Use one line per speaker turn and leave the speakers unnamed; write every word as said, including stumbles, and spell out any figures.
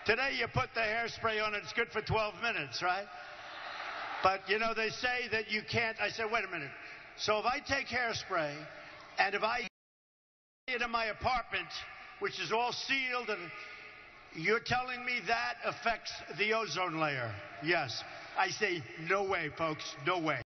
Today you put the hairspray on, it's good for twelve minutes, right? But, you know, they say that you can't. I said, wait a minute. So if I take hairspray, and if I get it in my apartment, which is all sealed, and you're telling me that affects the ozone layer? Yes. I say, no way, folks, no way.